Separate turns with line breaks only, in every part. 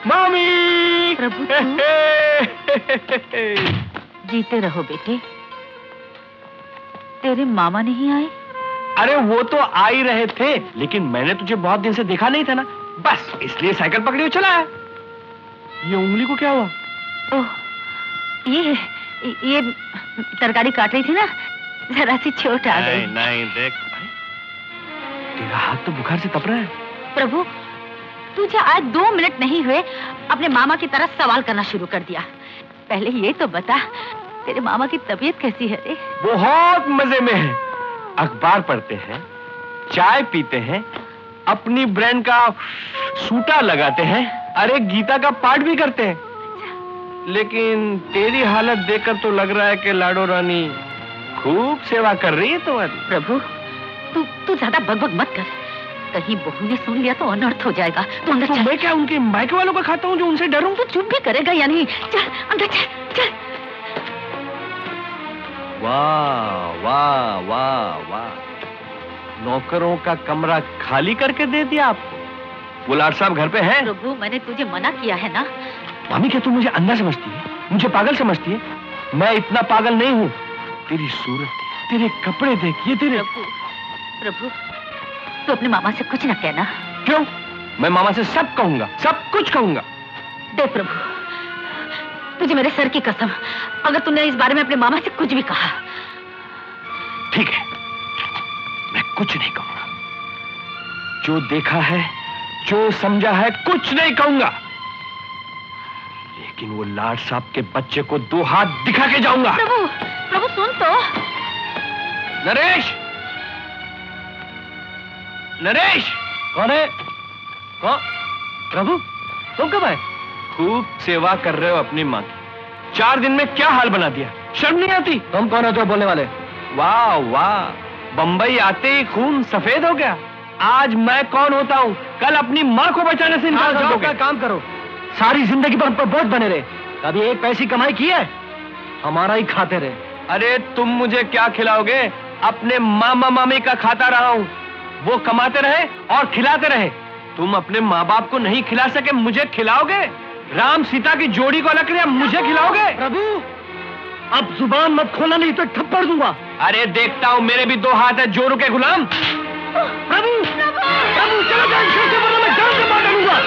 मामी।
प्रभु जीते रहो बेटे। तेरे मामा नहीं आए?
अरे वो तो आ ही रहे थे, लेकिन मैंने तुझे बहुत दिन से देखा नहीं था ना, बस इसलिए साइकिल पकड़ी हुई चला आया। ये उंगली को क्या हुआ?
ओह, ये तरकारी काट रही थी ना, जरा सी चोट आ गई।
नहीं देख, तेरा हाथ तो बुखार से तप रहा है।
प्रभु, तुझे आज 2 मिनट नहीं हुए अपने मामा की तरह सवाल करना शुरू कर दिया। पहले ये तो बता, तेरे मामा की तबीयत कैसी है रे?
बहुत मजे में है। अखबार पढ़ते हैं, चाय पीते हैं, अपनी ब्रांड का सूटा लगाते हैं, अरे गीता का पाठ भी करते हैं। लेकिन तेरी हालत देखकर तो लग रहा है कि लाडो रानी खूब सेवा कर रही है तुम्हारी।
प्रभु, तू ज्यादा बकबक मत कर, कहीं बहू ने सुन लिया तो अनर्थ हो जाएगा। तू अंदर चल।
मैं क्या उनके मायके वालों का खाता हूँ जो उनसे डरूं?
तू चुप भी करेगा या नहीं? चल अंदर चल, चल।
वाह वाह वाह वाह, नौकरों का कमरा खाली करके दे दिया आपको। वो लाड साहब घर पे हैं?
प्रभु, मैंने तुझे मना किया है ना।
मामी, क्या तू मुझे अंधा समझती है, मुझे पागल समझती है? मैं इतना पागल नहीं हूँ। तेरी सूरत, तेरे कपड़े देखिए तेरे।
प्रभु, तू अपने मामा से कुछ न कहना।
क्यों? मैं मामा से सब कहूंगा, सब कुछ कहूंगा।
देख प्रभु, तुझे मेरे सर की कसम, अगर तूने इस बारे में अपने मामा से कुछ भी कहा।
ठीक है, मैं कुछ नहीं कहूंगा। जो देखा है, जो समझा है, कुछ नहीं कहूंगा। लेकिन वो लाड साहब के बच्चे को 2 हाथ दिखा के जाऊंगा।
प्रभु, प्रभु सुन तो।
नरेश, नरेश। कौन है? कौन? प्रभु, तुम कब आए? खूब सेवा कर रहे हो अपनी माँ की, 4 दिन में क्या हाल बना दिया, शर्म नहीं आती? तुम कौन होते हो बोलने वाले? वाह वाह, बंबई आते ही खून सफेद हो गया। आज मैं कौन होता हूँ, कल अपनी माँ को बचाने से इनकार कर दोगे। काम करो, सारी जिंदगी पर हम पर बोझ बने रहे, कभी एक पैसी कमाई की है? हमारा ही खाते रहे। अरे तुम मुझे क्या खिलाओगे? अपने मामा मामी का खाता रहा हूँ, वो कमाते रहे और खिलाते रहे। तुम अपने माँ बाप को नहीं खिला सके, मुझे खिलाओगे? राम सीता की जोड़ी को अलग कर मुझे खिलाओगे? प्रभु, अब जुबान मत खोलना, नहीं तो थप्पड़ दूंगा। अरे देखता हूँ, मेरे भी 2 हाथ है, जोरू के गुलाम। प्रभु, प्रभु चलो जाओ, मैं जान से मार डालूंगा।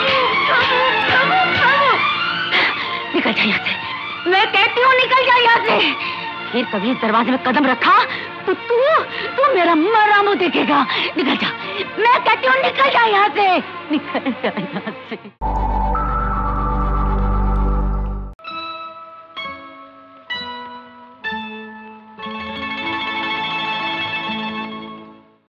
निकल जा यहाँ से, मैं कहती हूँ निकल जा यहाँ से। फिर कभी इस दरवाजे में कदम रखा तो तू मेरा मरा मुंह देखेगा। निकल जा, मैं कहती हूँ निकल जा यहाँ से, निकल जा यहाँ से।